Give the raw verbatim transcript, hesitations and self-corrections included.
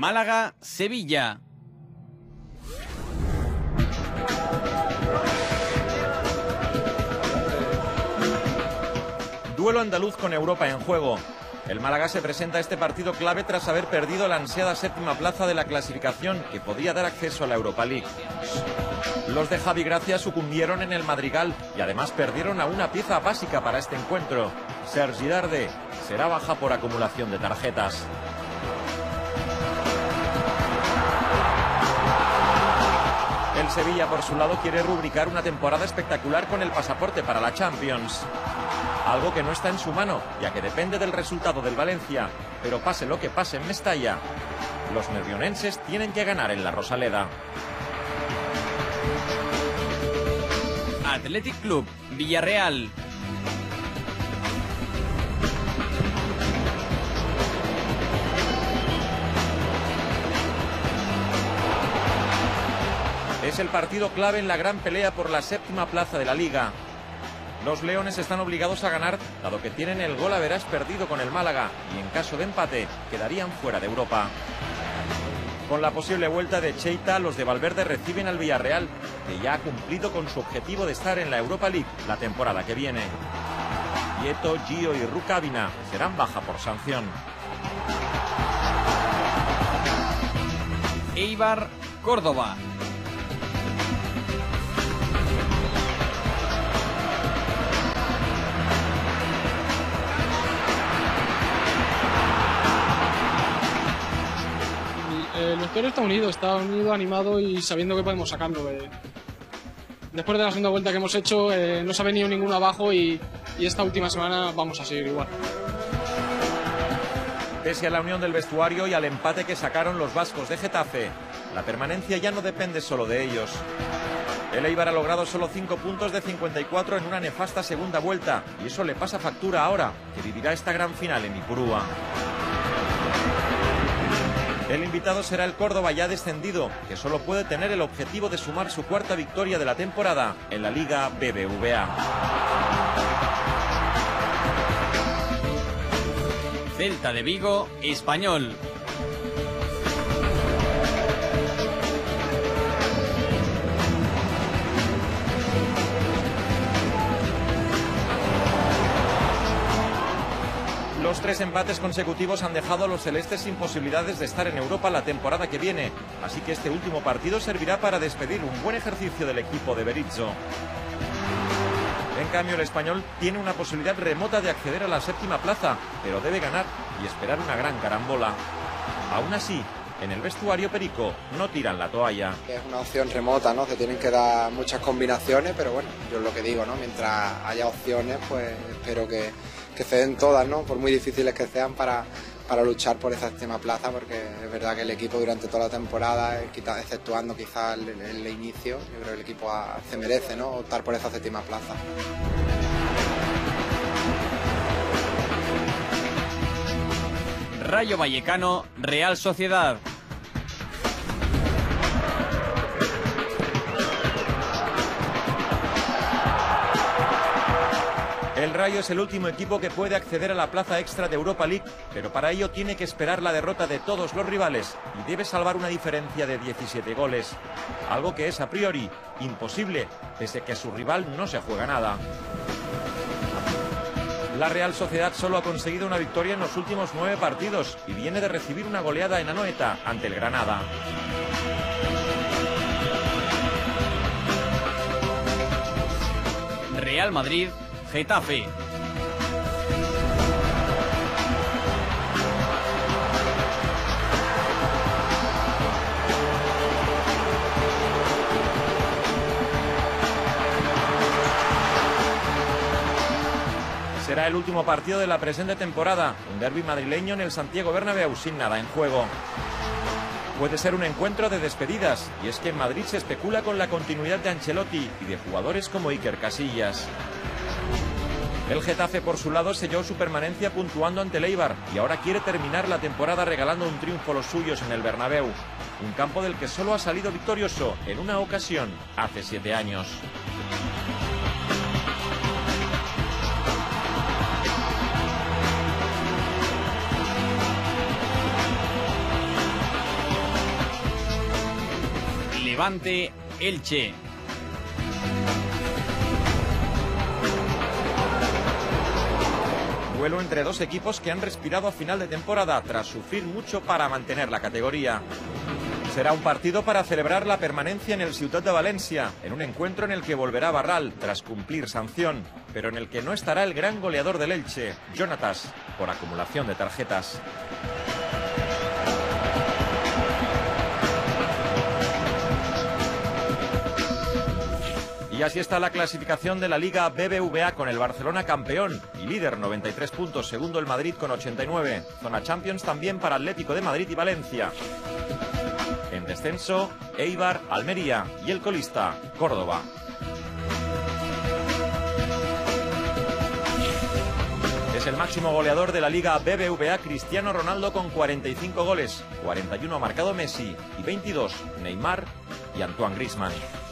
Málaga-Sevilla. Duelo andaluz con Europa en juego. El Málaga se presenta a este partido clave tras haber perdido la ansiada séptima plaza de la clasificación que podía dar acceso a la Europa League. Los de Javi Gracia sucumbieron en el Madrigal y además perdieron a una pieza básica para este encuentro. Sergi Darder será baja por acumulación de tarjetas. El Sevilla, por su lado, quiere rubricar una temporada espectacular con el pasaporte para la Champions. Algo que no está en su mano, ya que depende del resultado del Valencia. Pero pase lo que pase en Mestalla, los nervionenses tienen que ganar en la Rosaleda. Athletic Club Villarreal. Es el partido clave en la gran pelea por la séptima plaza de la Liga. Los leones están obligados a ganar, dado que tienen el gol average perdido con el Málaga y en caso de empate quedarían fuera de Europa. Con la posible vuelta de Cheita, los de Valverde reciben al Villarreal, que ya ha cumplido con su objetivo de estar en la Europa League la temporada que viene. Nieto, Gio y Rukavina serán baja por sanción. Eibar, Córdoba. El vestuario está unido, está unido, animado y sabiendo que podemos sacarlo. Eh. Después de la segunda vuelta que hemos hecho, eh, no se ha venido ninguno abajo y, y esta última semana vamos a seguir igual. Pese a la unión del vestuario y al empate que sacaron los vascos de Getafe, la permanencia ya no depende solo de ellos. El Eibar ha logrado solo cinco puntos de cincuenta y cuatro en una nefasta segunda vuelta y eso le pasa factura ahora, que vivirá esta gran final en Ipurúa. El invitado será el Córdoba ya descendido, que solo puede tener el objetivo de sumar su cuarta victoria de la temporada en la Liga B B V A. Celta de Vigo, Español. Los tres empates consecutivos han dejado a los celestes sin posibilidades de estar en Europa la temporada que viene, así que este último partido servirá para despedir un buen ejercicio del equipo de Berizzo. En cambio, el Español tiene una posibilidad remota de acceder a la séptima plaza, pero debe ganar y esperar una gran carambola. Aún así, en el vestuario perico no tiran la toalla. Es una opción remota, ¿no? Se tienen que dar muchas combinaciones, pero bueno, yo es lo que digo, ¿no? Mientras haya opciones, pues espero que, que se den todas, ¿no? Por muy difíciles que sean para, para luchar por esa séptima plaza, porque es verdad que el equipo durante toda la temporada, exceptuando quizás el, el inicio, yo creo que el equipo ha, se merece, ¿no? Optar por esa séptima plaza. Rayo Vallecano, Real Sociedad. El Rayo es el último equipo que puede acceder a la plaza extra de Europa League, pero para ello tiene que esperar la derrota de todos los rivales y debe salvar una diferencia de diecisiete goles, algo que es a priori imposible, pese a que a su rival no se juega nada. La Real Sociedad solo ha conseguido una victoria en los últimos nueve partidos y viene de recibir una goleada en Anoeta ante el Granada. Real Madrid, Getafe. Será el último partido de la presente temporada, un derbi madrileño en el Santiago Bernabéu sin nada en juego. Puede ser un encuentro de despedidas, y es que en Madrid se especula con la continuidad de Ancelotti y de jugadores como Iker Casillas. El Getafe, por su lado, selló su permanencia puntuando ante el Eibar y ahora quiere terminar la temporada regalando un triunfo a los suyos en el Bernabéu, un campo del que solo ha salido victorioso en una ocasión hace siete años. Levante Elche. Duelo entre dos equipos que han respirado a final de temporada tras sufrir mucho para mantener la categoría. Será un partido para celebrar la permanencia en el Ciutat de Valencia, en un encuentro en el que volverá Barral tras cumplir sanción, pero en el que no estará el gran goleador del Elche, Jonatas, por acumulación de tarjetas. Y así está la clasificación de la Liga B B V A, con el Barcelona campeón y líder, noventa y tres puntos, segundo el Madrid con ochenta y nueve. Zona Champions también para Atlético de Madrid y Valencia. En descenso, Eibar, Almería y el colista, Córdoba. Es el máximo goleador de la Liga B B V A Cristiano Ronaldo con cuarenta y cinco goles, cuarenta y uno ha marcado Messi y veintidós Neymar y Antoine Griezmann.